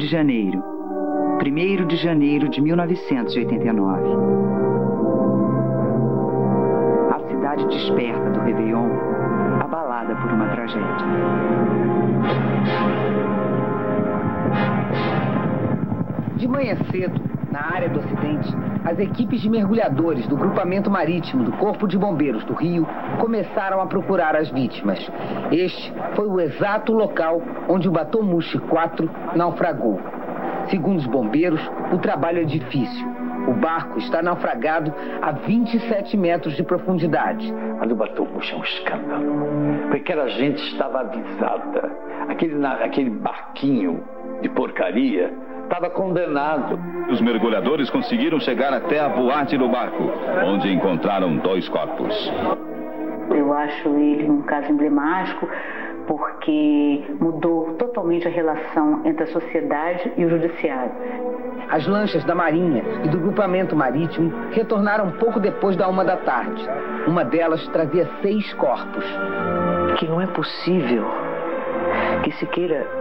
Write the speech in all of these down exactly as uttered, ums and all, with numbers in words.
Janeiro, primeiro de janeiro de mil novecentos e oitenta e nove. A cidade desperta do Réveillon, abalada por uma tragédia. De manhã cedo, na área do acidente, as equipes de mergulhadores do Grupamento Marítimo do Corpo de Bombeiros do Rio começaram a procurar as vítimas. Este foi o exato local onde o Batomushi quatro naufragou. Segundo os bombeiros, o trabalho é difícil. O barco está naufragado a vinte e sete metros de profundidade. Mas o Batomushi é um escândalo, porque aquela gente estava avisada. Aquele, aquele barquinho de porcaria estava condenado. Os mergulhadores conseguiram chegar até a boate do barco, onde encontraram dois corpos. Eu acho ele um caso emblemático, porque mudou totalmente a relação entre a sociedade e o judiciário. As lanchas da Marinha e do Grupamento Marítimo retornaram pouco depois da uma da tarde. Uma delas trazia seis corpos. Que não é possível que se queira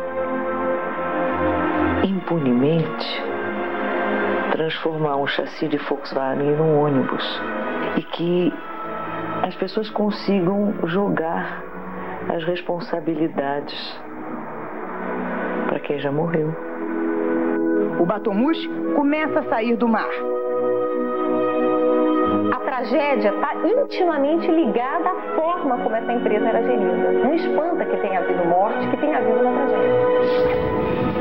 impunemente transformar um chassi de Volkswagen num ônibus e que as pessoas consigam jogar as responsabilidades para quem já morreu. O Batomushi começa a sair do mar. A tragédia está intimamente ligada à forma como essa empresa era gerida. Não espanta que tenha havido morte, que tenha havido uma tragédia.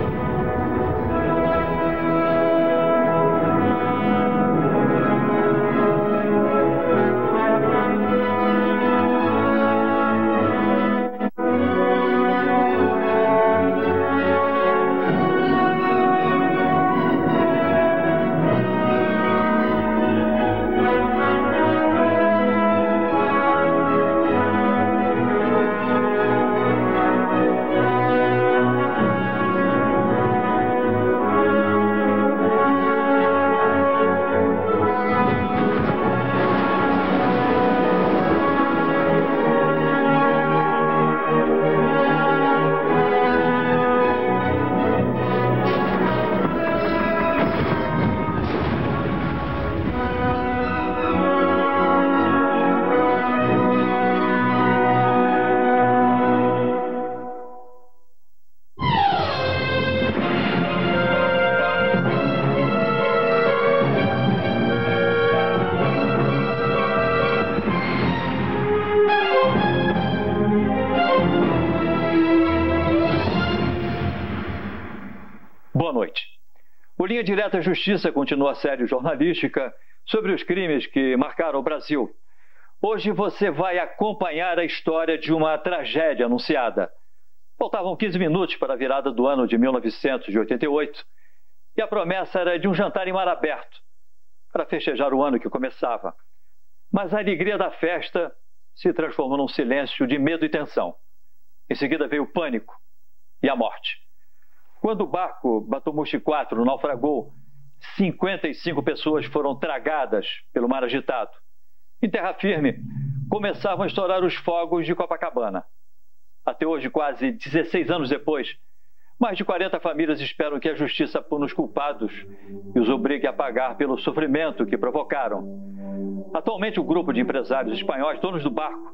Boa noite. O Linha Direta Justiça continua a série jornalística sobre os crimes que marcaram o Brasil. Hoje você vai acompanhar a história de uma tragédia anunciada. Faltavam quinze minutos para a virada do ano de mil novecentos e oitenta e oito e a promessa era de um jantar em mar aberto para festejar o ano que começava. Mas a alegria da festa se transformou num silêncio de medo e tensão. Em seguida veio o pânico e a morte. Quando o barco Batomushi quatro naufragou, cinquenta e cinco pessoas foram tragadas pelo mar agitado. Em terra firme, começavam a estourar os fogos de Copacabana. Até hoje, quase dezesseis anos depois, mais de quarenta famílias esperam que a justiça puna os culpados e os obrigue a pagar pelo sofrimento que provocaram. Atualmente, o grupo de empresários espanhóis, donos do barco,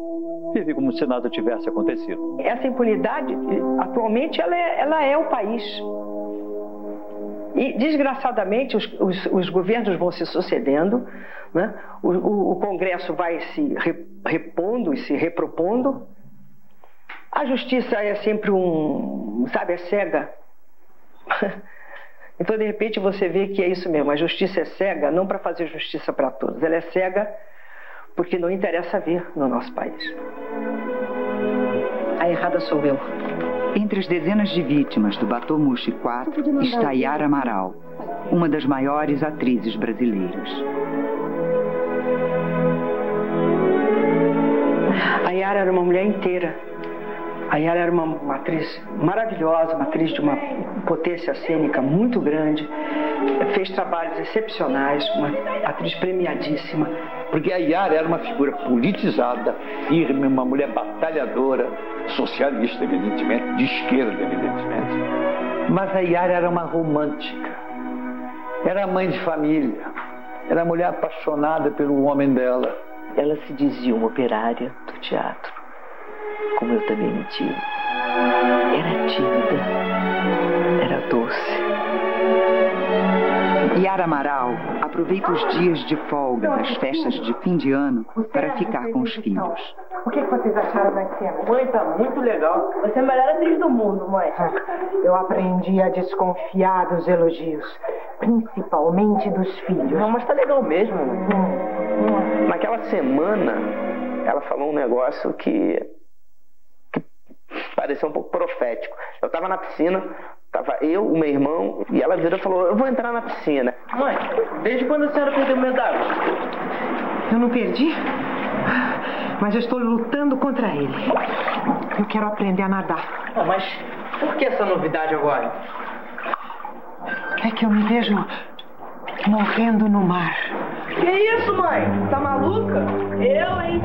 vive como se nada tivesse acontecido. Essa impunidade, atualmente, ela é, ela é o país. E, desgraçadamente, os, os, os governos vão se sucedendo, né? o, o, o Congresso vai se repondo e se repropondo. A justiça é sempre um, sabe, é cega. Então, de repente, você vê que é isso mesmo. A justiça é cega, não para fazer justiça para todos. Ela é cega porque não interessa ver no nosso país. A errada sou eu. Entre as dezenas de vítimas do Batomushi quatro está Yara Amaral, uma das maiores atrizes brasileiras. A Yara era uma mulher inteira. A Yara era uma, uma atriz maravilhosa, uma atriz de uma potência cênica muito grande. Fez trabalhos excepcionais, uma atriz premiadíssima. Porque a Yara era uma figura politizada, firme, uma mulher batalhadora, socialista, evidentemente, de esquerda, evidentemente. Mas a Yara era uma romântica. Era mãe de família. Era mulher apaixonada pelo homem dela. Ela se dizia uma operária do teatro, como eu também me tive. Era tímida, era doce. Yara Amaral aproveita os dias de folga das festas de fim de ano para ficar com os filhos. O que vocês acharam da cena? Mãe, tá muito legal. Você é a melhor atriz do mundo, mãe. Eu aprendi a desconfiar dos elogios, principalmente dos filhos. Não, mas tá legal mesmo. Hum. Naquela semana, ela falou um negócio que, que parecia um pouco profético. Eu tava na piscina, tava eu, o meu irmão, e ela virou e falou, eu vou entrar na piscina. Mãe, desde quando a senhora perdeu medo d'água? Eu não perdi, mas eu estou lutando contra ele. Eu quero aprender a nadar. Ah, mas por que essa novidade agora? É que eu me vejo morrendo no mar. Que isso, mãe? Tá maluca? Eu, hein?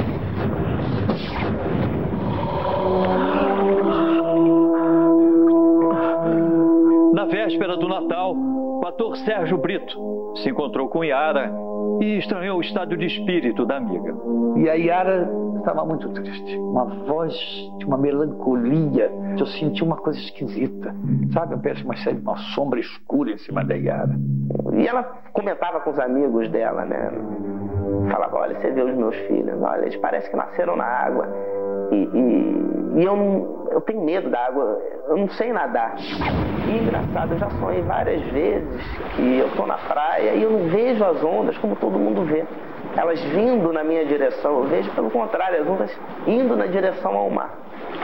Na véspera do Natal, o ator Sérgio Brito se encontrou com Yara e estranhou o estado de espírito da amiga. E a Yara estava muito triste. Uma voz de uma melancolia. Eu senti uma coisa esquisita. Sabe? Parece uma, uma sombra escura em cima da Yara. E ela comentava com os amigos dela, né? Falava, olha, você vê os meus filhos, olha, eles parecem que nasceram na água. E, e, e eu, não, eu tenho medo da água, eu não sei nadar. E engraçado, eu já sonhei várias vezes que eu tô na praia e eu não vejo as ondas como todo mundo vê. Elas vindo na minha direção, eu vejo pelo contrário, as ondas indo na direção ao mar.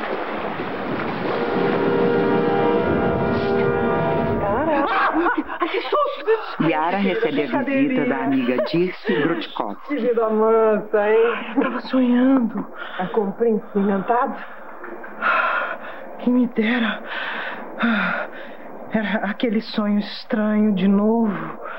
Ah, que susto! Yara recebe a visita da amiga Dirce Grotkov. Que vida mansa, hein? Estava sonhando com um príncipe encantado. Que me dera. Era aquele sonho estranho de novo.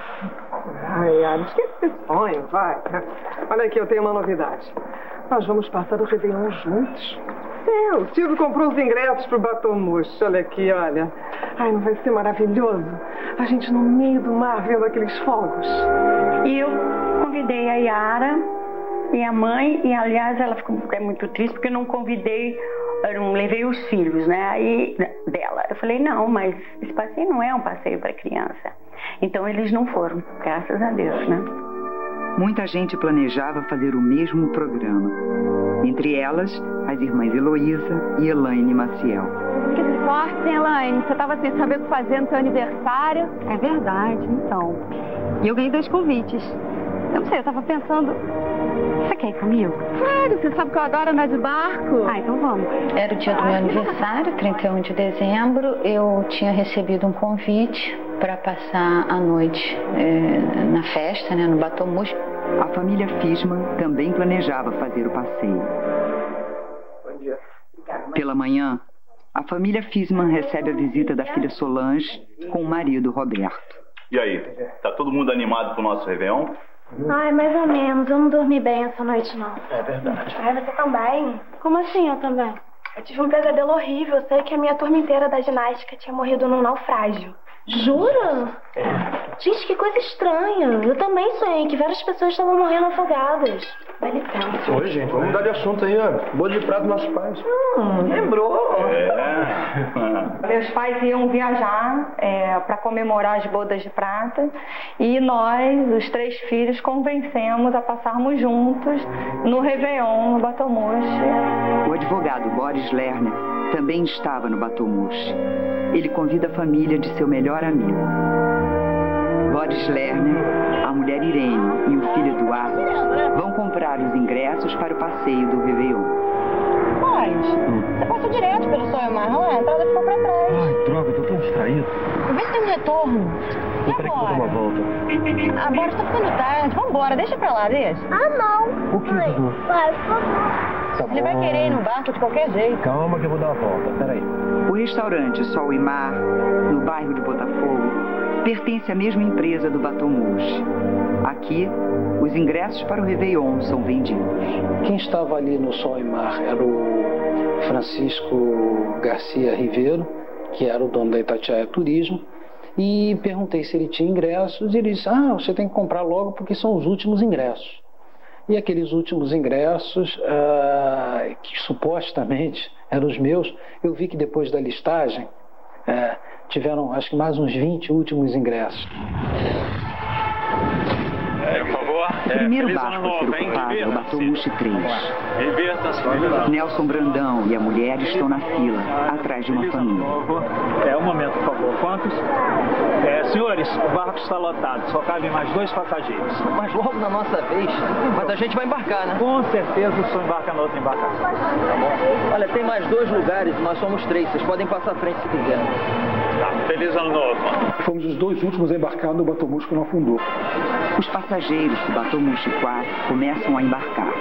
Ai, Yara, esquece esse sonho, vai. Olha aqui, eu tenho uma novidade. Nós vamos passar o Réveillon juntos. É, o Silvio comprou os ingressos pro Batom Mouche. Olha aqui, olha. Ai, não vai ser maravilhoso? A gente no meio do mar vendo aqueles fogos. E eu convidei a Yara e a mãe, e aliás ela ficou muito triste porque eu não convidei, eu não levei os filhos, né, aí, dela. Eu falei, não, mas esse passeio não é um passeio para criança. Então eles não foram, graças a Deus, né. Muita gente planejava fazer o mesmo programa. Entre elas, as irmãs Heloísa e Elaine Maciel. Que sorte, hein, Elaine? Você estava sem saber o que fazer no seu aniversário. É verdade, então. E eu ganhei dois convites. Eu não sei, eu tava pensando... Você quer ir comigo? Claro, você sabe que eu adoro andar de barco. Ah, então vamos. Era o dia do meu aniversário, trinta e um de dezembro. Eu tinha recebido um convite para passar a noite é, na festa, né, no Batom Mouche. A família Fisman também planejava fazer o passeio. Bom dia. Pela manhã, a família Fisman recebe a visita da filha Solange com o marido Roberto. E aí, tá todo mundo animado pro nosso Réveillon? Ai, mais ou menos. Eu não dormi bem essa noite, não. É verdade. Ai, você também? Como assim eu também? Eu tive um pesadelo horrível. Eu sei que a minha turma inteira da ginástica tinha morrido num naufrágio. Jura? É. Gente, que coisa estranha. Eu também sonhei que várias pessoas estavam morrendo afogadas. Dá licença. Oi, gente, vamos mudar de assunto aí, ó. Bolo de prato dos nossos pais. Hum, lembrou? É. Meus pais iam viajar é, para comemorar as bodas de prata e nós, os três filhos, convencemos a passarmos juntos no Réveillon, no Batom Mouche. O advogado Boris Lerner também estava no Batom Mouche. Ele convida a família de seu melhor amigo. Boris Lerner, a mulher Irene e o filho Eduardo vão comprar os ingressos para o passeio do Réveillon. Mas, você passou direto pelo sonho mar, não é? A entrada ficou pra trás. Ai, droga, eu tô tão distraído. Vê se tem um retorno. E peraí que eu vou dar uma volta. Ah, Boris, tá ficando tarde. Vambora, deixa pra lá, deixa. Ah, não. O que, Dudu? Vai, por favor. Tá Ele vai querer ir no barco de qualquer jeito. Calma que eu vou dar uma volta, peraí. O restaurante Sol e Mar, no bairro de Botafogo, pertence à mesma empresa do Batom Mouche. Aqui, os ingressos para o Réveillon são vendidos. Quem estava ali no Sol e Mar era o Francisco Garcia Ribeiro, que era o dono da Itatiaia Turismo, e perguntei se ele tinha ingressos, e ele disse, ah, você tem que comprar logo porque são os últimos ingressos. E aqueles últimos ingressos, ah, que supostamente eram os meus, eu vi que depois da listagem, ah, tiveram acho que mais uns vinte últimos ingressos. É, por favor. O primeiro é, barco a ser ocupado é o Batomushi três. Nelson Brandão e a mulher estão na fila, atrás de uma família. É, um momento, por favor. Quantos? É, senhores, o barco está lotado, só cabem mais dois passageiros. Mas logo na nossa vez, mas a gente vai embarcar, né? Com certeza o senhor embarca na outra embarcação. Tá bom. Olha, tem mais dois lugares, nós somos três, vocês podem passar à frente se quiserem. Tá, feliz ano novo. Fomos os dois últimos a embarcar no Batomushi que não afundou. Os passageiros do Batomushi quatro começam a embarcar.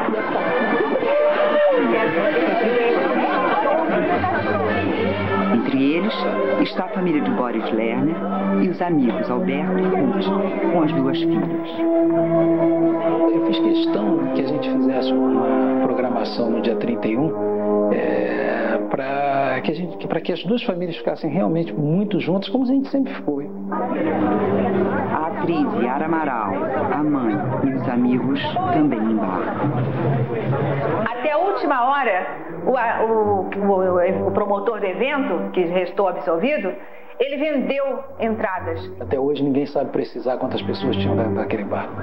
Entre eles está a família de Boris Lerner e os amigos Alberto e Ruth, com as duas filhas. Eu fiz questão que a gente fizesse uma programação no dia trinta e um é, para que, a gente, para que as duas famílias ficassem realmente muito juntas, como a gente sempre foi. A atriz Yara Amaral, a mãe e os amigos também embarcam. Até a última hora, o, o, o, o promotor do evento, que restou absolvido, ele vendeu entradas. Até hoje ninguém sabe precisar quantas pessoas tinham naquele barco.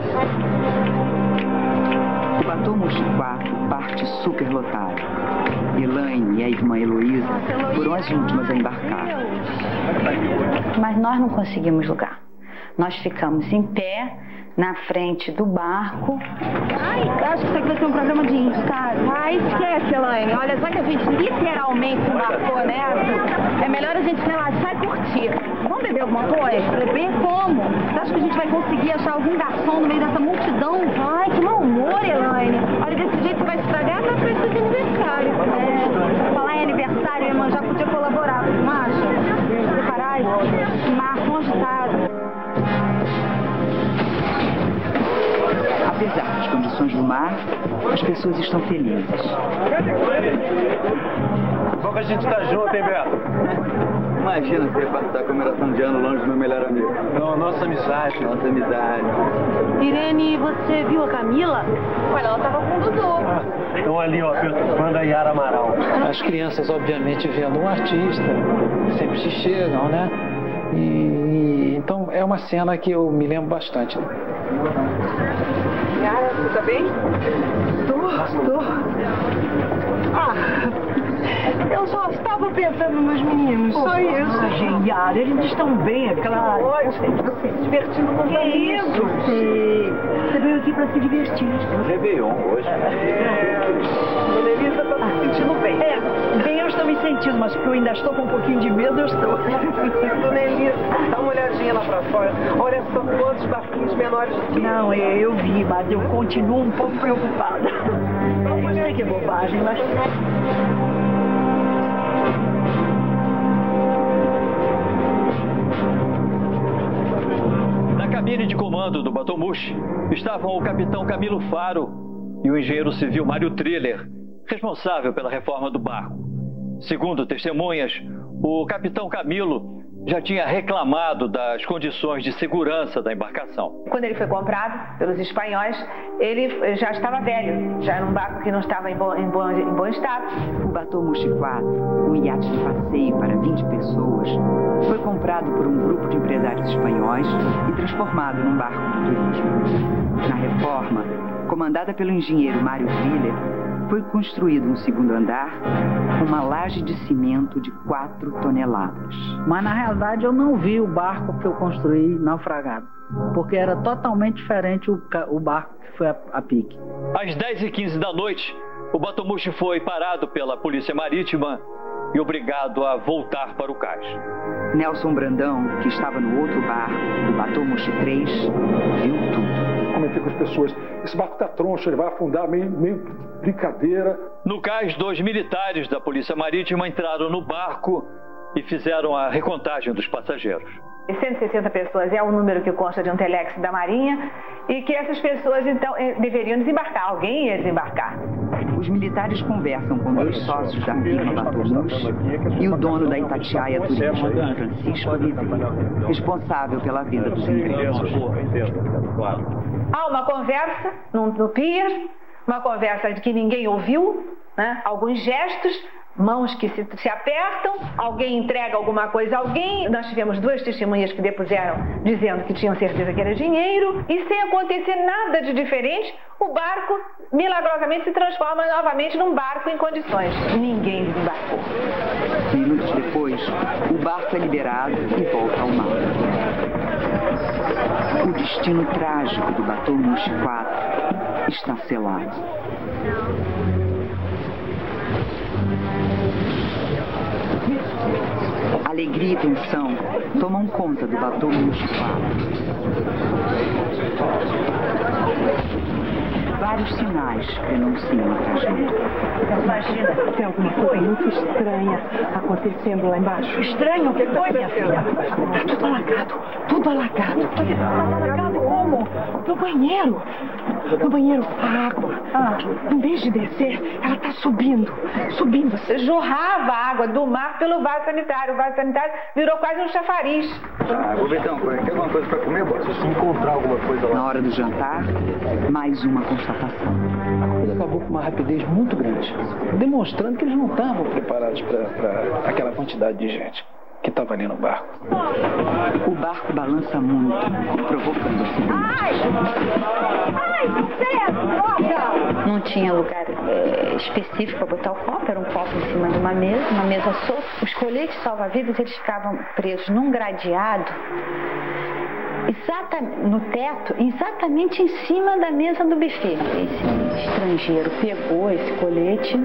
O Batomushi quatro parte superlotado. Elaine e a irmã Heloísa foram as últimas a embarcar. Mas nós não conseguimos lugar. Nós ficamos em pé na frente do barco. Ai, acho que isso aqui vai ser um programa de índio, cara. Ai, esquece, Elaine. Olha, já que a gente literalmente embarcou nessa, é melhor a gente relaxar e curtir. Vamos beber alguma coisa? Beber como? Você acha que a gente vai conseguir achar algum garçom no meio dessa multidão? Ai, que mau humor, Elaine. Olha, desse jeito você vai estragar a festa de aniversário. É, falar em aniversário, irmã, já podia colaborar, não acha? Preparar esse mar agitado. Apesar das condições do mar, as pessoas estão felizes. Como a gente tá junto, hein, Beto? Imagina você passar a comemoração de ano longe do meu melhor amigo. Não, nossa amizade. Nossa amizade. Irene, você viu a Camila? Olha, ela tava com o Dudu. Ah, então ali, ó, perturbando a Yara Amaral. As crianças, obviamente, vendo um artista, sempre se chegam, né? E então é uma cena que eu me lembro bastante. Yara, você tá bem? Tô, tô. Ah, eu só estava pensando nos meninos, só isso. Gente, Yara, eles estão bem, é claro. Você se divertindo com que isso? Você, você veio aqui pra se divertir. Réveillon hoje. É, Dona Elisa tá se sentindo bem. É, bem eu estou me sentindo, mas porque eu ainda estou com um pouquinho de medo, eu estou. Dona Elisa, dá uma olhadinha lá pra fora. Olha só quantos barquinhos menores do que... Não, eu vi, mas eu continuo um pouco preocupada. Eu sei que é bobagem, mas... Na cabine de comando do Batomushi estavam o capitão Camilo Faro e o engenheiro civil Mário Triller, responsável pela reforma do barco. Segundo testemunhas, o capitão Camilo já tinha reclamado das condições de segurança da embarcação. Quando ele foi comprado pelos espanhóis, ele já estava velho, já era um barco que não estava em bom, em bom, em bom estado. O Batomushi quatro, um iate de passeio para vinte pessoas, foi comprado por um grupo de empresários espanhóis e transformado num barco de turismo. Na reforma, comandada pelo engenheiro Mário Triller, foi construído um segundo andar com uma laje de cimento de quatro toneladas. Mas na realidade eu não vi o barco que eu construí naufragado, porque era totalmente diferente o, o barco que foi a, a pique. Às dez e quinze da noite, o Batomushi foi parado pela Polícia Marítima e obrigado a voltar para o cais. Nelson Brandão, que estava no outro barco, o Batomushi três, viu tudo. Comentei com as pessoas, esse barco tá troncho, ele vai afundar, meio, meio brincadeira. No cais, dois militares da Polícia Marítima entraram no barco e fizeram a recontagem dos passageiros. cento e sessenta pessoas é o número que consta de um telex da Marinha e que essas pessoas, então, deveriam desembarcar. Alguém ia desembarcar. Os militares conversam com dois sócios da firma Batomus e o dono da Itatiaia Turismo, Francisco Ribeiro, responsável pela venda dos ingressos. Há uma conversa no, no pier, uma conversa de que ninguém ouviu, né? Alguns gestos, mãos que se, se apertam, alguém entrega alguma coisa a alguém. Nós tivemos duas testemunhas que depuseram dizendo que tinham certeza que era dinheiro e sem acontecer nada de diferente, o barco milagrosamente se transforma novamente num barco em condições. Ninguém desembarcou. Minutos depois, o barco é liberado e volta ao mar. O destino trágico do Batomus quatro está selado. Alegria e tensão tomam conta do Batomus quatro. Vários sinais denunciam a tragédia. Imagina, tem alguma coisa muito estranha acontecendo lá embaixo. Estranho? O que foi, minha filha? Tudo alagado, tudo alagado. Alagado como? No banheiro. No banheiro, a água, ah, em vez de descer, ela está subindo, subindo. Você jorrava a água do mar pelo vaso sanitário. O vaso sanitário virou quase um chafariz. Ah, Gobetão, quer alguma coisa para comer, Bossa? Se encontrar alguma coisa lá. Na hora do jantar, mais uma constatação. A coisa acabou com uma rapidez muito grande, demonstrando que eles não estavam preparados para aquela quantidade de gente que estava ali no barco. O barco balança muito, provocando acidentes. Ai! Ai, droga! Não tinha lugar é, específico para botar o copo, era um copo em cima de uma mesa, uma mesa solta. Os coletes salva-vidas, eles ficavam presos num gradeado, exatamente no teto, exatamente em cima da mesa do buffet. Esse estrangeiro pegou esse colete.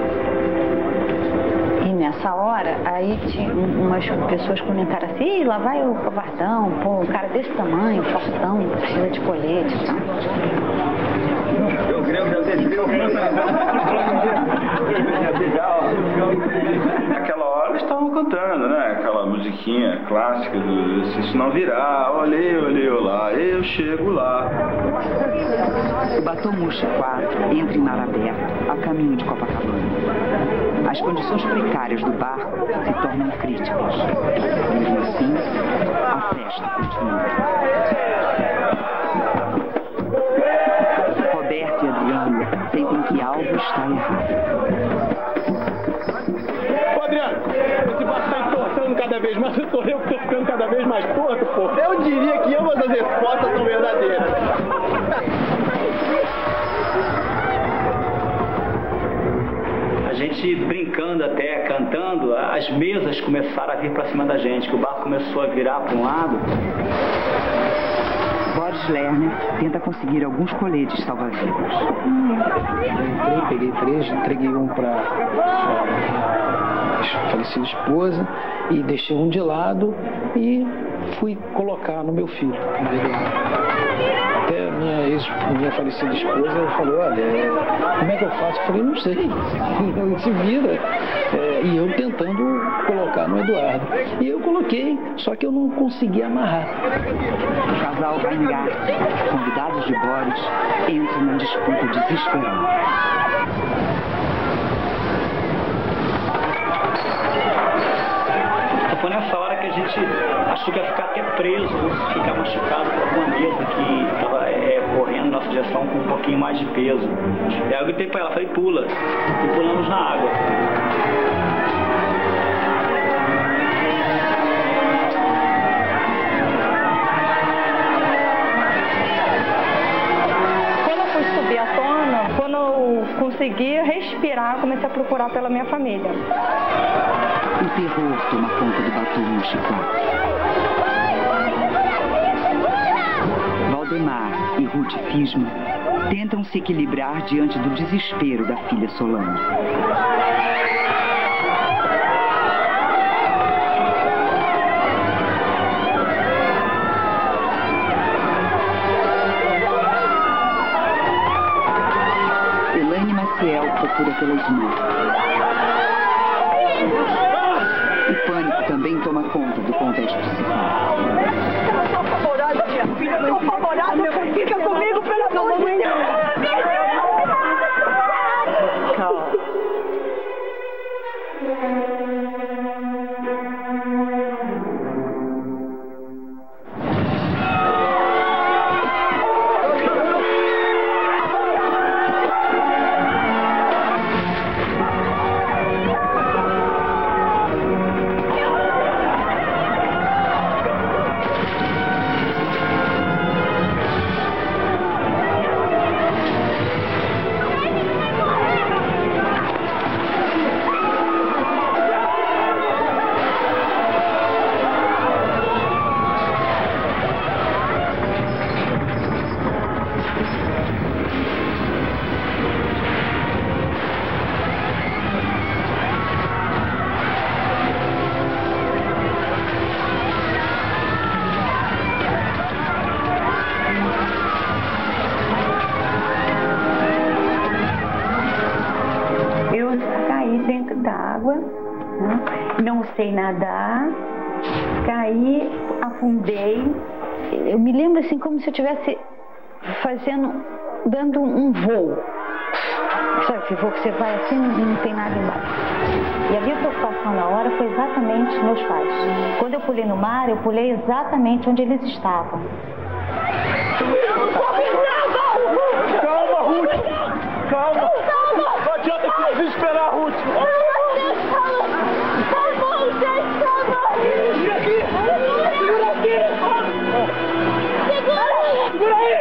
Nessa hora, aí tinha umas pessoas comentaram assim, Ih, lá vai o covardão, pô, um cara desse tamanho, fortão, precisa de colete, tá? Eu creio que já desceu. Naquela hora eles estavam cantando, né? Aquela musiquinha clássica do Se Isso Não Virar, olhei, olhei, olá, eu chego lá. O Batomus quatro entra em mar aberto, a caminho de Copacabana. As condições precárias do barco se tornam críticas. Mesmo assim, a festa continua. Roberto e Adriano sentem que algo está errado. Ô Adriano, esse barco tá entortando cada vez mais, eu tô eu que tô ficando cada vez mais torto, pô. Eu diria que ambas as respostas são verdadeiras. A gente brincando até, cantando, as mesas começaram a vir para cima da gente, que o barco começou a virar para um lado. Boris Lerner tenta conseguir alguns coletes salva-vidas. Eu entrei, peguei três, entreguei um para a falecida esposa e deixei um de lado e fui colocar no meu filho. Até minha ex, minha falecida esposa falou, olha, como é que eu faço? Eu falei, não sei, se vira. É, e eu tentando colocar no Eduardo. E eu coloquei, só que eu não consegui amarrar. O casal vai engatar. Convidados de Boris entram na disputa desesperada. Foi nessa hora que a gente achou que ia ficar até preso, ficar machucado por uma mesa que estava é, correndo na nossa direção com um pouquinho mais de peso. Aí eu gritei para ela, falei, pula. E pulamos na água. Quando eu fui subir à tona, quando eu consegui respirar, comecei a procurar pela minha família. O terror toma conta do Batomus quatro. Valdemar e Ruth Fisma tentam se equilibrar diante do desespero da filha Solange. Elaine Maciel procura pela irmã. O pânico texto citado. Eu não sou favorável, minha filha, eu não sou favorável. Fica comigo, pelo amor de Deus. Calma. Não sei nadar, caí, afundei. Eu me lembro assim como se eu estivesse fazendo, dando um voo. Sabe esse voo que você vai assim e não tem nada embaixo. E a minha preocupação na hora foi exatamente meus pais. Quando eu pulei no mar, eu pulei exatamente onde eles estavam. Calma, Ruth! Calma! Não adianta se desesperar, Ruth! Segura aqui! Segura aqui! Segura aí!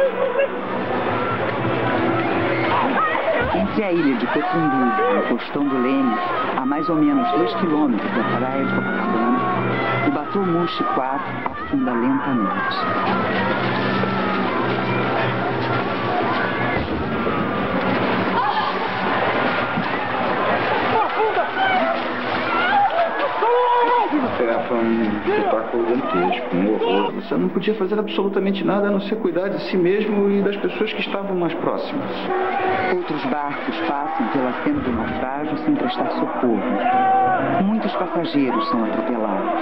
Entre a ilha de Cotumbu e o Costão do Leme, a mais ou menos dois quilômetros da praia de Copacabana, o Batomushi quatro afunda lentamente. É, foi um espetáculo gigantesco, um horror. Você não podia fazer absolutamente nada a não ser cuidar de si mesmo e das pessoas que estavam mais próximas. Outros barcos passam pela cena do naufrágio sem prestar socorro. Muitos passageiros são atropelados.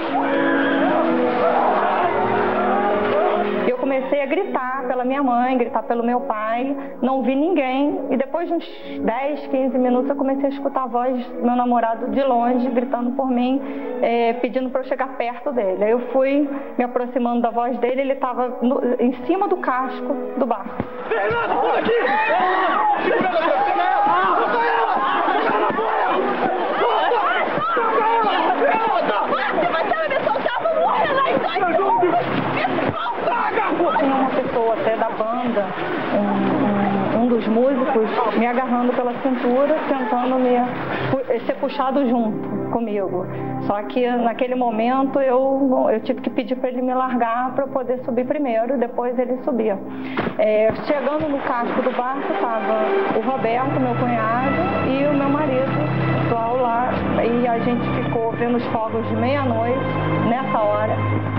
Eu comecei a gritar pela minha mãe, gritar pelo meu pai, não vi ninguém. E depois de uns dez, quinze minutos eu comecei a escutar a voz do meu namorado de longe, gritando por mim, é, pedindo para eu chegar perto dele. Aí eu fui me aproximando da voz dele, ele estava em cima do casco do barco. Fernanda, por aqui! Segura ela! Segura ela! Solta ela! Se você vai me soltar, eu vou morrer lá em cima! Tinha uma pessoa até da banda, um, um, um dos músicos, me agarrando pela cintura, tentando me ser puxado junto comigo. Só que naquele momento eu, eu tive que pedir para ele me largar para eu poder subir primeiro, depois ele subia. É, chegando no casco do barco estava o Roberto, meu cunhado, e o meu marido atual lá. E a gente ficou vendo os fogos de meia-noite nessa hora.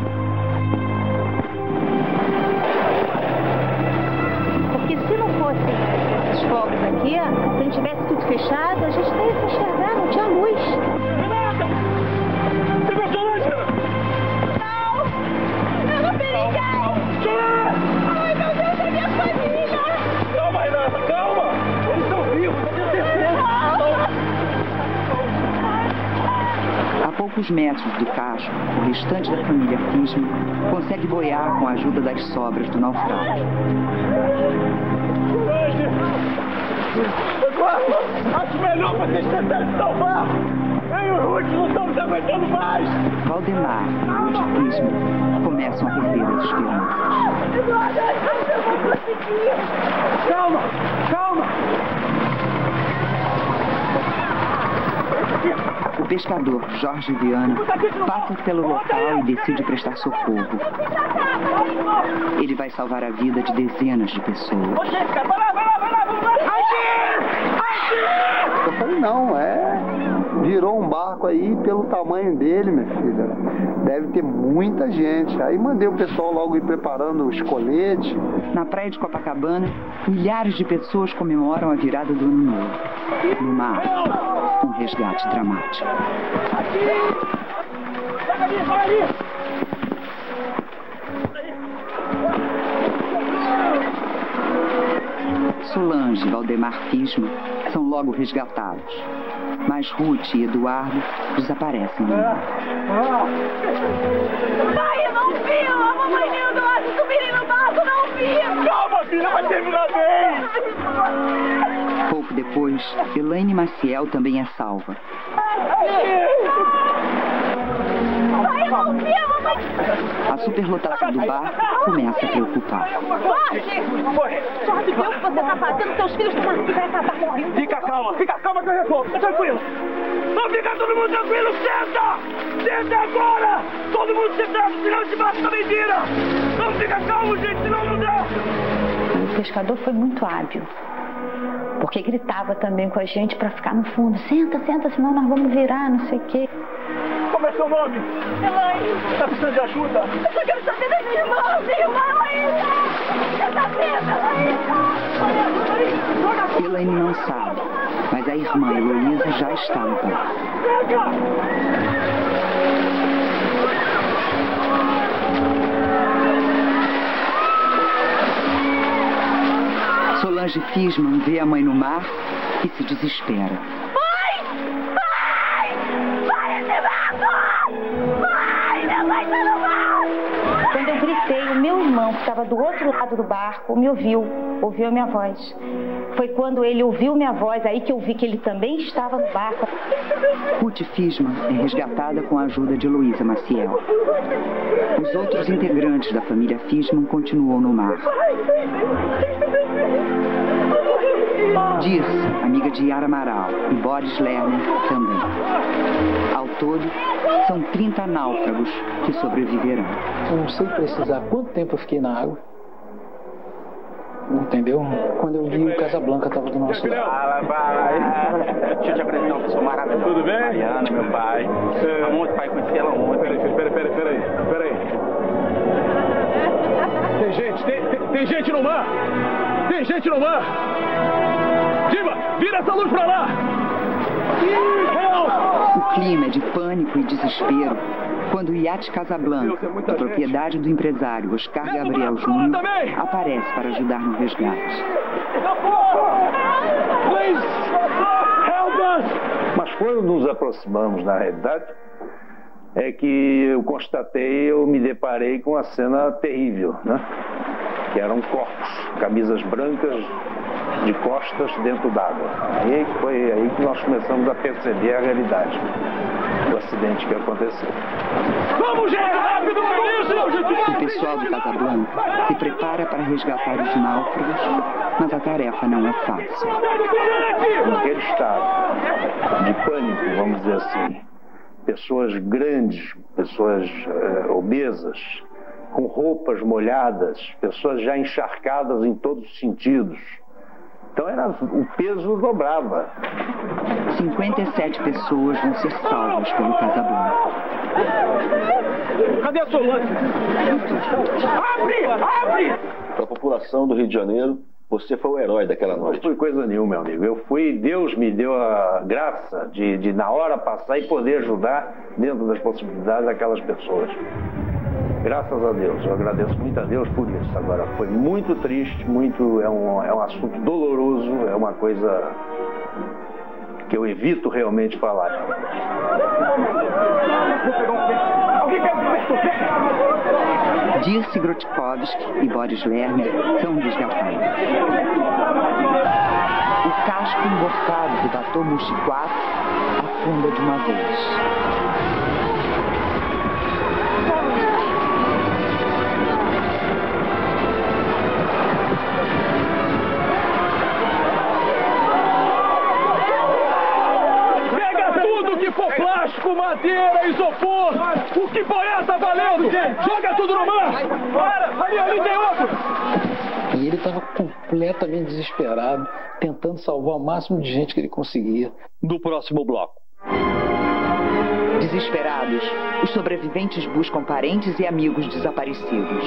Porque se não fossem esses fogos aqui, se a gente tivesse tudo fechado, a gente não ia se enxergar, não tinha luz. Renata! Você gostou, Lúcia? Não! Eu não vi ninguém! Ai, meu Deus, é minha família! Calma, Renata, calma! Eles estão vivos, eu tenho certeza! A poucos metros do casco, o restante da família Fischer consegue boiar com a ajuda das sobras do naufrágio. Eduardo, acho melhor vocês tentarem salvar! Eu e o Ruth não estamos aguentando mais! Valdemar e Ruth Fischer começam a perder as esperanças. Eduardo, eu vou conseguir! Calma, calma! O pescador Jorge Viana passa pelo local e decide prestar socorro. Ele vai salvar a vida de dezenas de pessoas. Eu falei, não, é... Virou um barco aí pelo tamanho dele, minha filha. Deve ter muita gente. Aí mandei o pessoal logo ir preparando os coletes. Na praia de Copacabana, milhares de pessoas comemoram a virada do ano novo. No mar, um resgate dramático. Solange e Valdemar Fisma são logo resgatados, mas Ruth e Eduardo desaparecem. Pai, eu não vi! A mamãe e o Eduardo subirem no barco, não vi! Calma, filha, vai terminar bem! Pouco depois, Elaine Maciel também é salva. Pai, eu não vi! A mamãe... A superlotação do barco começa a preocupar. Jorge! Jorge, vê o que você está fazendo, seus filhos estão aqui, vai acabar morrendo. Fica calma, fica calma que eu resolvo, tá tranquilo. Não fica todo mundo tranquilo, senta! Senta agora! Todo mundo sentado, senão esse barco tá mentira! Não fica calmo, gente, senão não dá! O pescador foi muito hábil, porque gritava também com a gente para ficar no fundo. Senta, senta, senão nós vamos virar, não sei o quê. Como é seu nome? Elaine. Tá precisando de ajuda? Eu só quero saber das minhas irmãs, Elaine! Você tá vendo, Elaine? Elaine não sabe, mas a irmã Heloísa já está no barco. Solange Fisman vê a mãe no mar e se desespera. Mãe! Mãe! Vai esse barco! Mãe! Minha mãe tá no barco! Quando eu gritei, o meu irmão, que estava do outro lado do barco, me ouviu, ouviu a minha voz. Foi quando ele ouviu minha voz, aí que eu vi que ele também estava no barco. Ruth Fisman é resgatada com a ajuda de Heloísa Maciel. Os outros integrantes da família Fisman continuam no mar. Dirce, amiga de Yara Amaral, e Boris Lerner também. Ao todo, são trinta náufragos que sobreviverão. Eu não sei precisar quanto tempo eu fiquei na água. Entendeu? Quando eu vi o Casablanca estava do nosso lado. Fala, pai. Deixa eu te apresentar uma pessoa maravilhosa. Tudo bem? Mariana, meu pai. É... Ontem, pai, conheci ela ontem. Peraí, peraí, peraí, peraí, peraí. Tem gente, tem, tem, tem gente no mar! Tem gente no mar! Diva, vira essa luz pra lá! O clima é de pânico e desespero quando o iate Casablanca, de propriedade do empresário Oscar Gabriel Júnior, aparece para ajudar no resgate. Mas quando nos aproximamos, na realidade, é que eu constatei, eu me deparei com uma cena terrível, né? Que eram corpos, camisas brancas de costas dentro d'água. Aí foi aí que nós começamos a perceber a realidade do acidente que aconteceu. Vamos, gente, rápido, isso! O pessoal do Casablanca se prepara para resgatar os náufragos, mas a tarefa não é fácil. Naquele estado de pânico, vamos dizer assim, pessoas grandes, pessoas uh, obesas, com roupas molhadas, pessoas já encharcadas em todos os sentidos. Então era, o peso dobrava. cinquenta e sete pessoas vão ser salvas pelo Casablanca. Cadê a Solange? Abre! Abre! Para a população do Rio de Janeiro, você foi o herói daquela noite. Não foi coisa nenhuma, meu amigo. Eu fui, Deus me deu a graça de, de na hora passar e poder ajudar dentro das possibilidades daquelas pessoas. Graças a Deus, eu agradeço muito a Deus por isso. Agora, foi muito triste, muito, é um, é um assunto doloroso, é uma coisa que eu evito realmente falar. Dirce Grotkovski e Boris Lerner são resgatados. O casco emborcado do Batomushi quatro afunda de uma vez. Plástico, madeira, isopor, o que for essa valendo! Joga tudo no mar! Para! Ali, ali tem outro! E ele estava completamente desesperado, tentando salvar o máximo de gente que ele conseguia. No próximo bloco. Desesperados, os sobreviventes buscam parentes e amigos desaparecidos.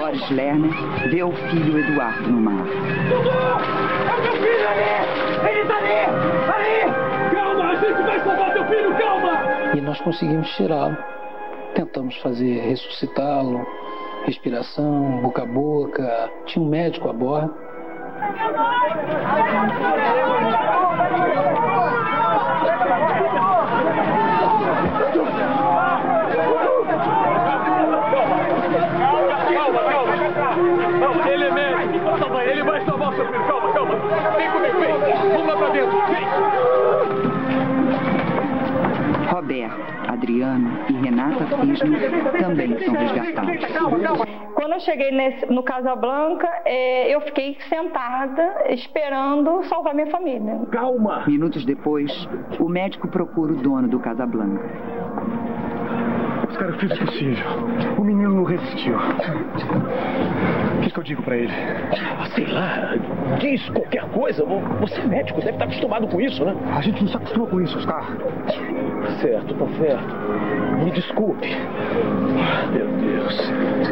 Boris Lerner vê o filho Eduardo no mar. É meu filho ali! Ele tá ali! Ali! Calma, a gente vai salvar teu filho, calma! E nós conseguimos tirá-lo. Tentamos fazer, ressuscitá-lo, respiração, boca a boca. Tinha um médico a bordo. Ele é médico, ele vai salvar o seu filho, calma, calma. Vem comigo, vem, vamos lá pra dentro, vem. Roberto, Adriano e Renata Fisno também são resgatados. Quando eu cheguei nesse, no Casablanca, é, eu fiquei sentada esperando salvar minha família. Calma! Minutos depois, o médico procura o dono do Casablanca. Os caras fizeram o possível. O menino não resistiu. O que, que eu digo pra ele? Sei lá, diz qualquer coisa. Você é médico, deve estar acostumado com isso, né? A gente não se acostuma com isso, Oscar. Certo, tá certo. Me desculpe. Meu Deus.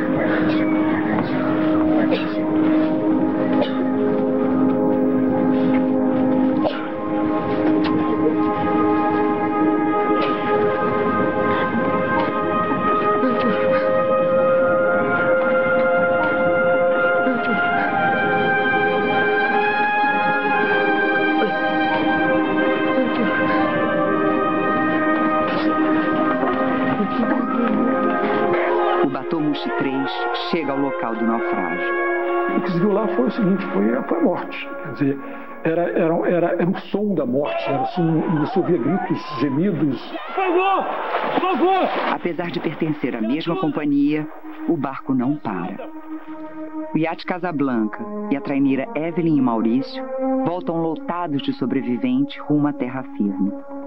Chega ao local do naufrágio. O que se viu lá foi o seguinte, foi, foi a morte. Quer dizer, era, era, era, era o som da morte, era assim, você ouvia gritos, gemidos. Por favor! Por favor! Apesar de pertencer à mesma companhia, o barco não para. O iate Casablanca e a traineira Evelyn e Maurício voltam lotados de sobreviventes rumo à terra firme.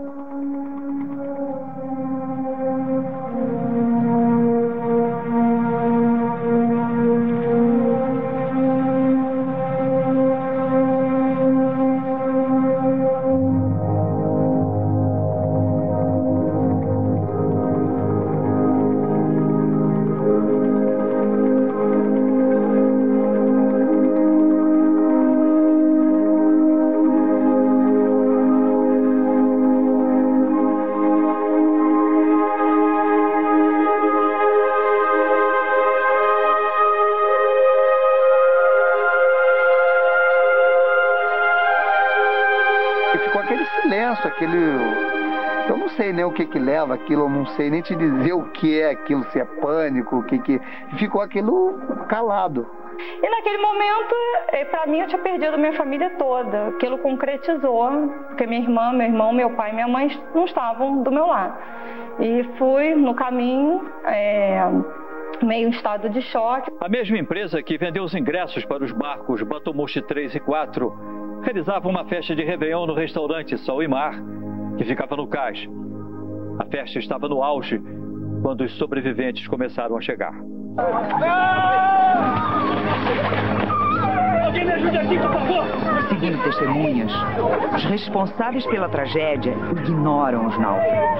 Aquele, eu não sei nem o que que leva aquilo, eu não sei nem te dizer o que é aquilo, se é pânico, o que que... Ficou aquilo calado. E naquele momento, para mim, eu tinha perdido minha família toda. Aquilo concretizou, porque minha irmã, meu irmão, meu pai e minha mãe não estavam do meu lado. E fui no caminho, é, meio em estado de choque. A mesma empresa que vendeu os ingressos para os barcos Batomushi três e quatro realizava uma festa de Réveillon no restaurante Sol e Mar, que ficava no cais. A festa estava no auge quando os sobreviventes começaram a chegar. Alguém me ajude aqui, por favor! Segundo testemunhas, os responsáveis pela tragédia ignoram os náufragos.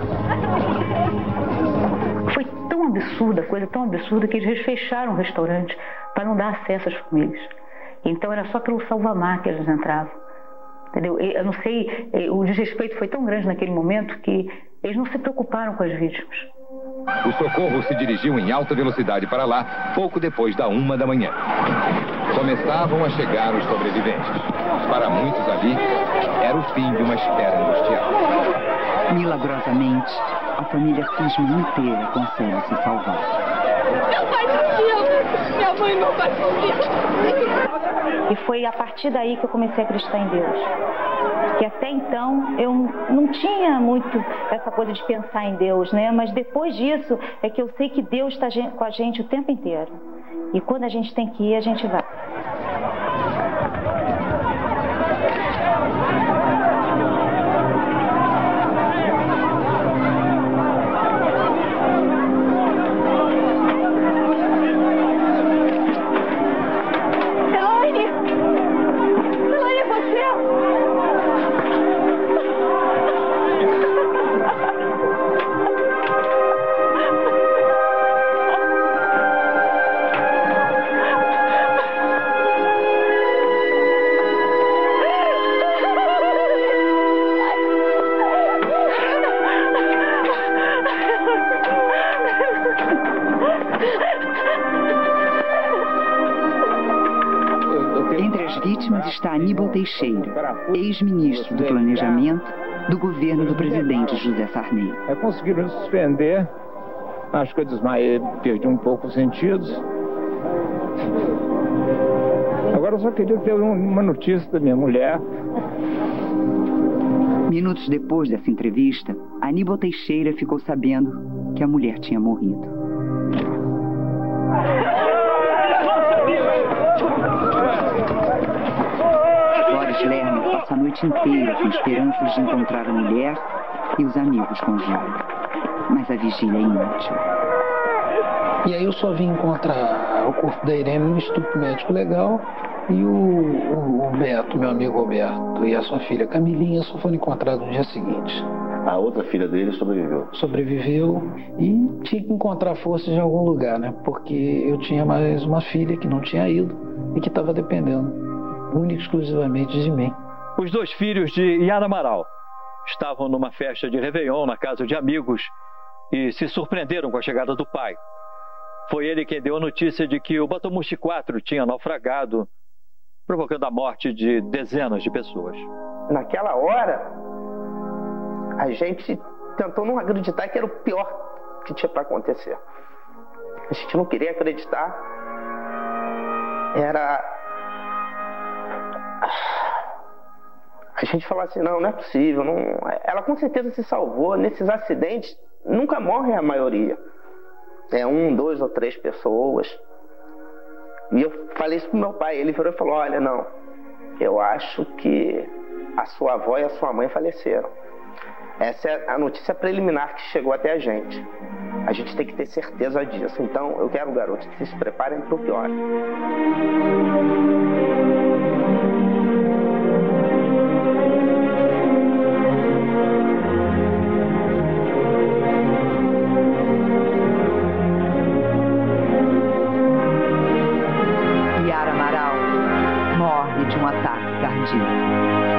Foi tão absurda, coisa tão absurda, que eles fecharam o restaurante para não dar acesso às famílias. Então era só pelo salva-mar que eles entravam. Entendeu? Eu não sei, o desrespeito foi tão grande naquele momento que eles não se preocuparam com as vítimas. O socorro se dirigiu em alta velocidade para lá pouco depois da uma da manhã. Começavam a chegar os sobreviventes. Para muitos ali, era o fim de uma espera angustiada. Milagrosamente, a família Fisno inteira consegue se salvar. Meu pai fugiu! Minha mãe não vai fugir! E foi a partir daí que eu comecei a acreditar em Deus. Que até então eu não tinha muito essa coisa de pensar em Deus, né? Mas depois disso é que eu sei que Deus está com a gente o tempo inteiro. E quando a gente tem que ir, a gente vai. vítimas está Aníbal Teixeira, ex-ministro do Planejamento do governo do presidente José Sarney. É, conseguiram suspender, acho que eu desmaiei, perdi um pouco os sentidos. Agora eu só queria ter uma notícia da minha mulher. Minutos depois dessa entrevista, Aníbal Teixeira ficou sabendo que a mulher tinha morrido. Boris Lerner passa a noite inteira com esperanças de encontrar a mulher e os amigos com vida. Mas a vigília é inútil. E aí eu só vim encontrar o corpo da Irene no Instituto Médico Legal e o, o, o Beto, meu amigo Roberto, e a sua filha Camilinha só foram encontrados no dia seguinte. A outra filha dele sobreviveu? Sobreviveu e tinha que encontrar forças em algum lugar, né? Porque eu tinha mais uma filha que não tinha ido e que estava dependendo única e exclusivamente de mim. Os dois filhos de Yara Amaral estavam numa festa de Réveillon na casa de amigos e se surpreenderam com a chegada do pai. Foi ele quem deu a notícia de que o Batomushi quatro tinha naufragado, provocando a morte de dezenas de pessoas. Naquela hora, a gente tentou não acreditar que era o pior que tinha para acontecer. A gente não queria acreditar. Era... A gente falou assim, não, não é possível. Não... Ela com certeza se salvou. Nesses acidentes, nunca morre a maioria. É um, dois ou três pessoas. E eu falei isso pro meu pai. Ele virou e falou, olha, não, eu acho que a sua avó e a sua mãe faleceram. Essa é a notícia preliminar que chegou até a gente. A gente tem que ter certeza disso. Então, eu quero, garotos, que vocês se preparem pro pior. Yara Amaral morre de um ataque cardíaco.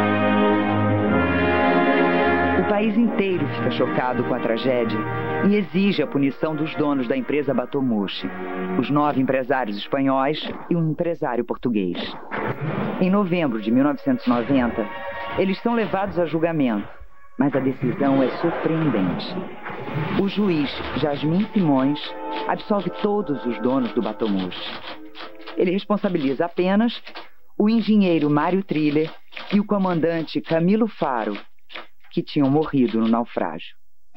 O país inteiro fica chocado com a tragédia e exige a punição dos donos da empresa Batomushi, os nove empresários espanhóis e um empresário português. Em novembro de mil novecentos e noventa, eles são levados a julgamento, mas a decisão é surpreendente. O juiz Jasmin Simões absolve todos os donos do Batomushi. Ele responsabiliza apenas o engenheiro Mário Triller e o comandante Camilo Faro, que tinham morrido no naufrágio.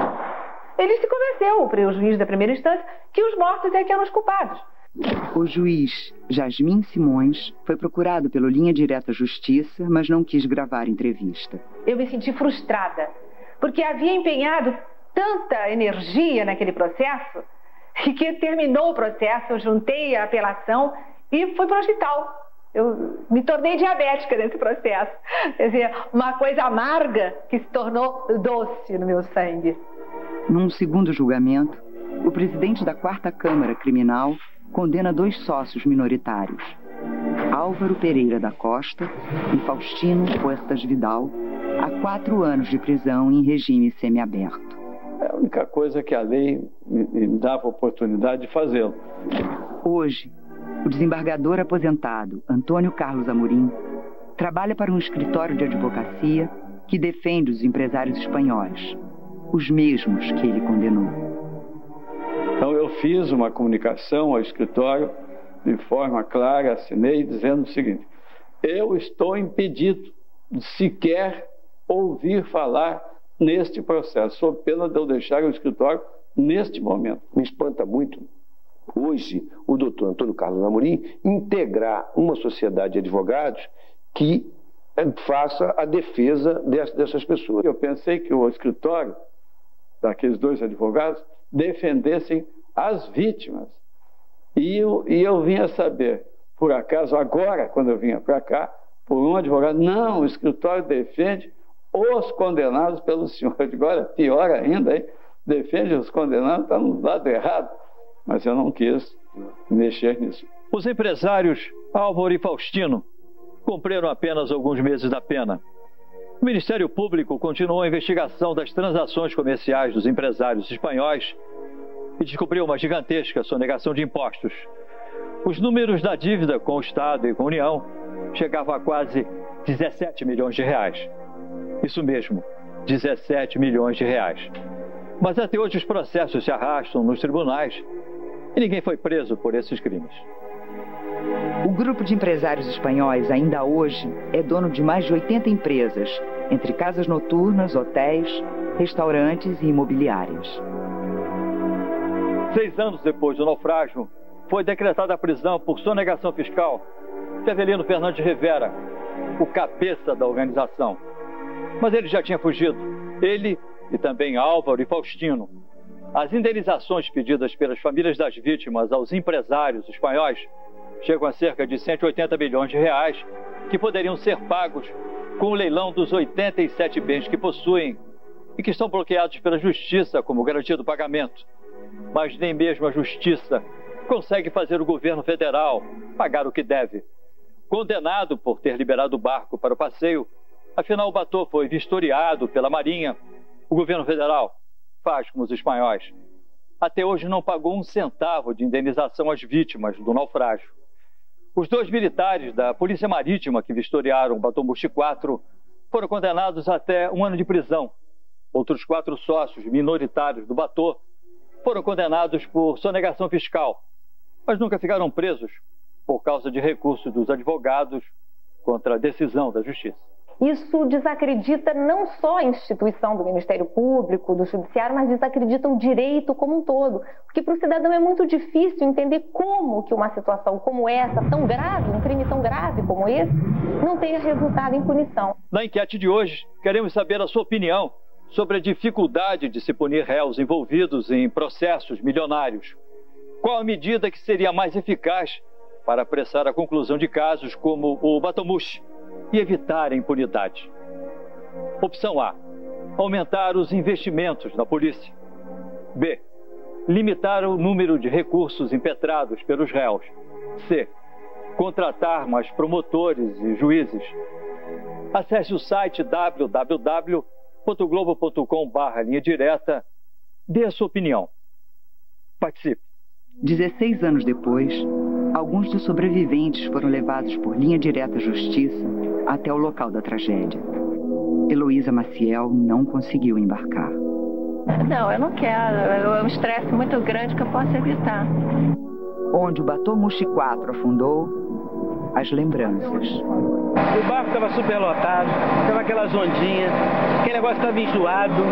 Ele se convenceu, o juiz da primeira instância, que os mortos é que eram os culpados. O juiz Jasmin Simões foi procurado pelo Linha Direta Justiça, mas não quis gravar entrevista. Eu me senti frustrada, porque havia empenhado tanta energia naquele processo, e que terminou o processo, eu juntei a apelação e fui para o hospital. Eu me tornei diabética nesse processo. Quer dizer, uma coisa amarga que se tornou doce no meu sangue. Num segundo julgamento, o presidente da Quarta Câmara Criminal condena dois sócios minoritários, Álvaro Pereira da Costa e Faustino Puertas Vidal, a quatro anos de prisão em regime semiaberto. É a única coisa que a lei me dava a oportunidade de fazê-lo. Hoje, o desembargador aposentado Antônio Carlos Amorim trabalha para um escritório de advocacia que defende os empresários espanhóis, os mesmos que ele condenou. Então eu fiz uma comunicação ao escritório de forma clara, assinei dizendo o seguinte: eu estou impedido de sequer ouvir falar neste processo, sob pena de eu deixar o escritório neste momento. Me espanta muito hoje o doutor Antônio Carlos Amorim integrar uma sociedade de advogados que faça a defesa dessas pessoas. Eu pensei que o escritório daqueles dois advogados defendessem as vítimas. E eu, e eu vinha saber, por acaso, agora, quando eu vinha para cá, por um advogado, não, o escritório defende os condenados pelo senhor. Eu digo, olha, pior ainda, hein? Defende os condenados, está no lado errado. Mas eu não quis mexer nisso. Os empresários Álvaro e Faustino cumpriram apenas alguns meses da pena. O Ministério Público continuou a investigação das transações comerciais dos empresários espanhóis e descobriu uma gigantesca sonegação de impostos. Os números da dívida com o Estado e com a União chegava a quase dezessete milhões de reais. Isso mesmo, dezessete milhões de reais. Mas até hoje os processos se arrastam nos tribunais e ninguém foi preso por esses crimes. O grupo de empresários espanhóis, ainda hoje, é dono de mais de oitenta empresas, entre casas noturnas, hotéis, restaurantes e imobiliárias. Seis anos depois do naufrágio, foi decretada a prisão por sonegação fiscal de Avelino Fernandes Rivera, o cabeça da organização. Mas ele já tinha fugido, ele e também Álvaro e Faustino. As indenizações pedidas pelas famílias das vítimas aos empresários espanhóis chegam a cerca de cento e oitenta milhões de reais, que poderiam ser pagos com o leilão dos oitenta e sete bens que possuem e que estão bloqueados pela Justiça como garantia do pagamento. Mas nem mesmo a Justiça consegue fazer o governo federal pagar o que deve. Condenado por ter liberado o barco para o passeio, afinal o Batô foi vistoriado pela Marinha. O governo federal faz como os espanhóis. Até hoje não pagou um centavo de indenização às vítimas do naufrágio. Os dois militares da Polícia Marítima que vistoriaram o Batô Mushi quatro foram condenados até um ano de prisão. Outros quatro sócios minoritários do Batô foram condenados por sonegação fiscal, mas nunca ficaram presos por causa de recursos dos advogados contra a decisão da Justiça. Isso desacredita não só a instituição do Ministério Público, do Judiciário, mas desacredita o direito como um todo. Porque para o cidadão é muito difícil entender como que uma situação como essa, tão grave, um crime tão grave como esse, não tenha resultado em punição. Na enquete de hoje, queremos saber a sua opinião sobre a dificuldade de se punir réus envolvidos em processos milionários. Qual a medida que seria mais eficaz para apressar a conclusão de casos como o Batô Mushi e evitar a impunidade? Opção A: aumentar os investimentos na polícia. B: limitar o número de recursos impetrados pelos réus. C: contratar mais promotores e juízes. Acesse o site w w w ponto globo ponto com barra linha direta. Dê a sua opinião. Participe. dezesseis anos depois, alguns dos sobreviventes foram levados por linha direta à Justiça até o local da tragédia. Heloísa Maciel não conseguiu embarcar. Não, eu não quero. É um estresse muito grande que eu posso evitar. Onde o Batô Mushi quatro afundou, as lembranças. O barco estava superlotado, estava aquelas ondinhas, aquele negócio estava enjoado.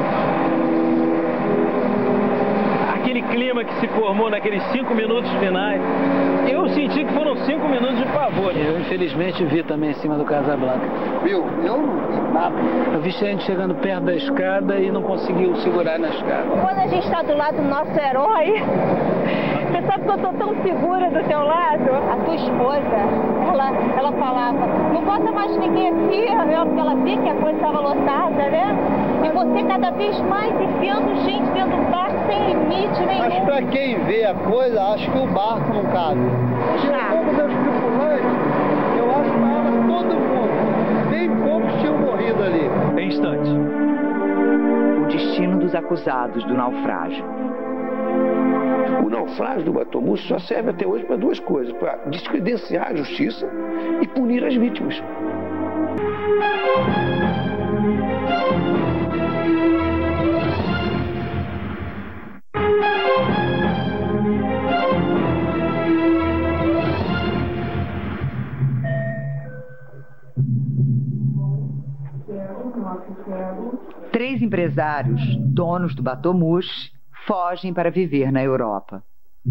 Aquele clima que se formou naqueles cinco minutos finais, eu senti que foram cinco minutos de pavor. Eu, infelizmente, vi também em cima do Casablanca. Viu? Eu não vi nada. Eu vi gente chegando perto da escada e não conseguiu segurar na escada. Quando a gente está do lado do nosso herói, você sabe que eu estou tão segura do teu lado? A tua esposa, ela, ela falava, não bota mais ninguém aqui, porque ela via que a coisa estava lotada, né? E você cada vez mais enfiando gente dentro do barco sem limite nenhum. Mas pra quem vê a coisa, acho que o barco não cabe. Já. Todos os tripulantes, eu acho que era todo mundo. Nem poucos tinham morrido ali. Em instantes. O destino dos acusados do naufrágio. O naufrágio do Batô Mushi só serve até hoje para duas coisas: para descredenciar a justiça e punir as vítimas. Três empresários, donos do Batô Mushi, fogem para viver na Europa.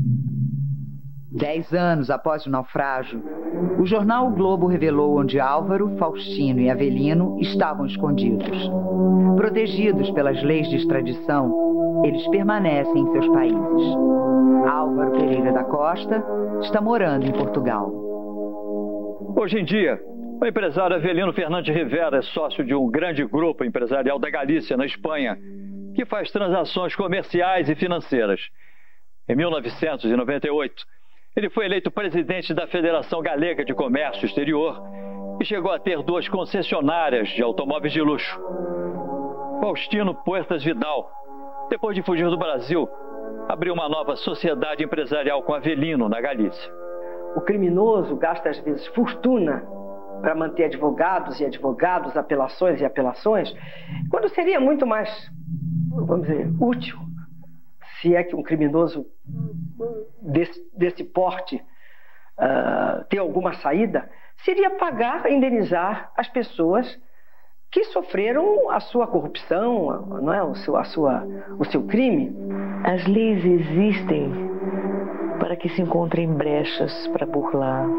Dez anos após o naufrágio, o jornal O Globo revelou onde Álvaro, Faustino e Avelino estavam escondidos. Protegidos pelas leis de extradição, eles permanecem em seus países. Álvaro Pereira da Costa está morando em Portugal. Hoje em dia, o empresário Avelino Fernandes Rivera é sócio de um grande grupo empresarial da Galícia, na Espanha, que faz transações comerciais e financeiras. Em mil novecentos e noventa e oito, ele foi eleito presidente da Federação Galega de Comércio Exterior e chegou a ter duas concessionárias de automóveis de luxo. Faustino Puertas Vidal, depois de fugir do Brasil, abriu uma nova sociedade empresarial com Avelino, na Galícia. O criminoso gasta às vezes fortuna para manter advogados e advogados, apelações e apelações, quando seria muito mais, vamos dizer, útil, se é que um criminoso desse, desse porte uh, tem alguma saída, seria pagar, indenizar as pessoas que sofreram a sua corrupção, não é? o, seu, a sua, o seu crime. As leis existem para que se encontrem brechas para burlar,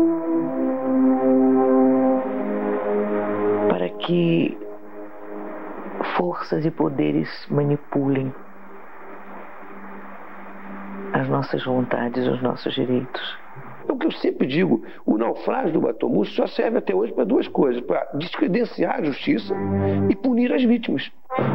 para que forças e poderes manipulem as nossas vontades, os nossos direitos. É o que eu sempre digo, o naufrágio do Batomuxi só serve até hoje para duas coisas, para descredenciar a justiça e punir as vítimas.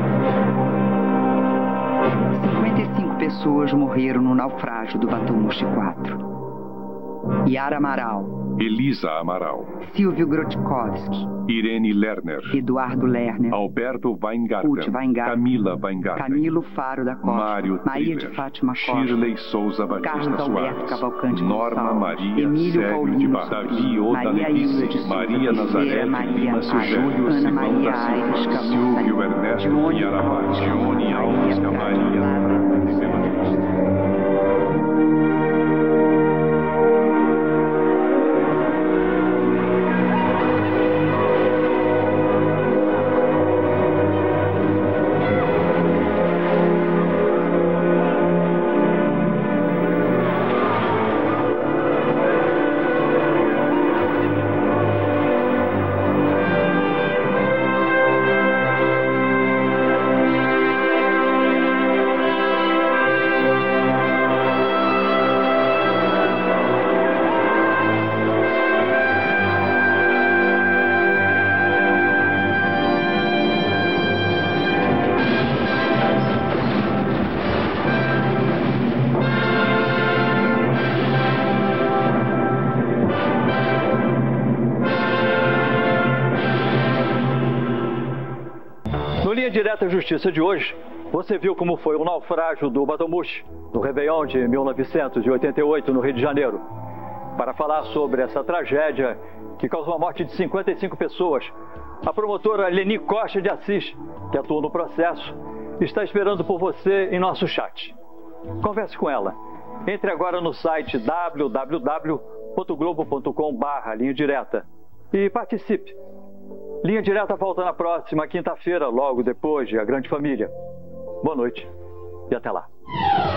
cinquenta e cinco pessoas morreram no naufrágio do Batomuxi quatro. Yara Amaral, Elisa Amaral, Silvio Grotkovski, Irene Lerner, Eduardo Lerner, Alberto Weingarten, Ruth Weingarten, Camila Weingarten, Camilo Faro da Costa, Mário Maria Triller, de Fátima Costa, Shirley Souza Batista Carlos Alberto Soares, Cavalcante Norma Gonçalves, Maria Emílio Sérgio Paulino de Bar, Davi Oda Maria Hilda de Levice, Souza Maria Oliveira, Nazaré Maria Lima Silvério, Ana Simão Maria da Aires Silva, Campos, Silvio Ernesto Johnny Chiaramar, Johnny Alves Maria. Direta Justiça de hoje, você viu como foi o naufrágio do Batomuxi, no Réveillon de mil novecentos e oitenta e oito, no Rio de Janeiro. Para falar sobre essa tragédia que causou a morte de cinquenta e cinco pessoas, a promotora Leni Costa de Assis, que atuou no processo, está esperando por você em nosso chat. Converse com ela. Entre agora no site w w w ponto globo ponto com barra linha direta e participe. Linha Direta volta na próxima quinta-feira, logo depois de A Grande Família. Boa noite e até lá.